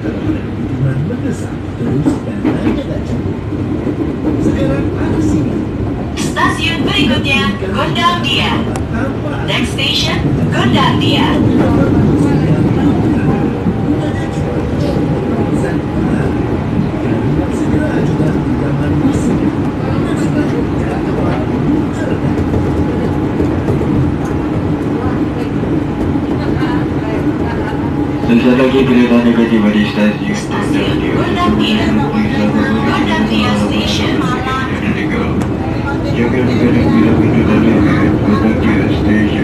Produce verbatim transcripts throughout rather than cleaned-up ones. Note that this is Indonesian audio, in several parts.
Dengan mendesak terus dan naik tak cukup. Sekarang aku sini. Stasiun berikutnya Gondangdia. Next station Gondangdia. Segera ajukan pinjaman musik. Sesaat lagi kereta akan tiba di stasiun Stasiun Gondangdia. Gondangdia Station. Jangan bergerak bila pintu terlihat. Gondangdia Station.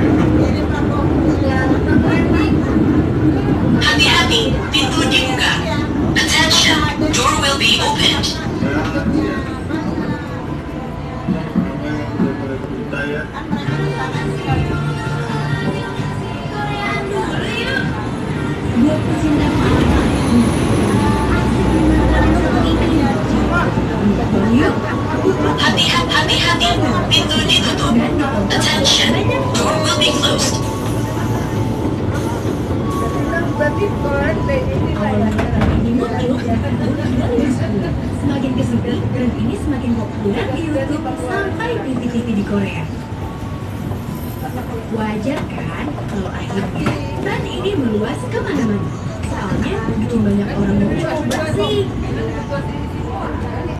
Hati-hati, pintu dibuka. Attention, door will be opened. Hati-hati, hati-hati, pintu ditutup. Attention, door will be closed. Semakin kesini, brand ini semakin populer di YouTube sampai di T V di Korea. Wajar kan kalau akhirnya brand ini meluas kemana-mana. Soalnya bikin banyak orang mau coba sih.